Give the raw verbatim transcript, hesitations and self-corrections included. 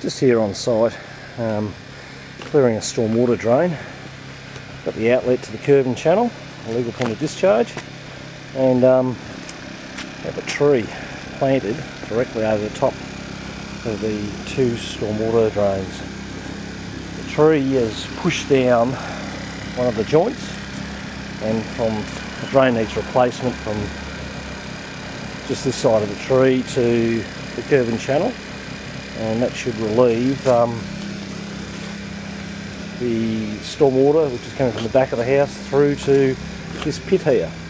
just here on site, um, clearing a stormwater drain. Got the outlet to the curb and channel, a legal point of discharge, and um, have a tree planted directly over the top of the two stormwater drains. The tree has pushed down one of the joints, and from the drain needs replacement from just this side of the tree to the curb and channel, and that should relieve um, the stormwater which is coming from the back of the house through to this pit here.